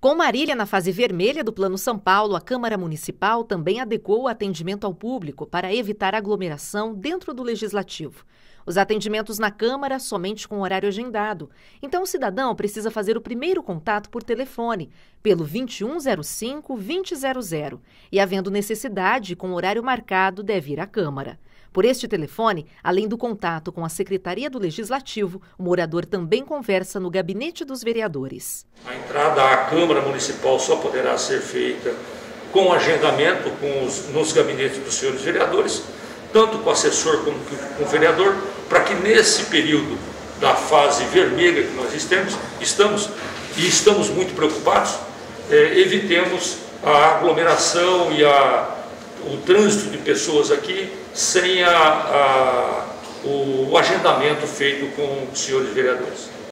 Com Marília na fase vermelha do Plano São Paulo, a Câmara Municipal também adequou o atendimento ao público para evitar aglomeração dentro do Legislativo. Os atendimentos na Câmara somente com horário agendado. Então, o cidadão precisa fazer o primeiro contato por telefone, pelo 2105-2000. E, havendo necessidade, com horário marcado, deve ir à Câmara. Por este telefone, além do contato com a Secretaria do Legislativo, o morador também conversa no gabinete dos vereadores. A entrada à Câmara Municipal só poderá ser feita com agendamento nos gabinetes dos senhores vereadores, tanto com o assessor como com o vereador, para que nesse período da fase vermelha que nós estamos muito preocupados, evitemos a aglomeração e o trânsito de pessoas aqui sem o agendamento feito com os senhores vereadores.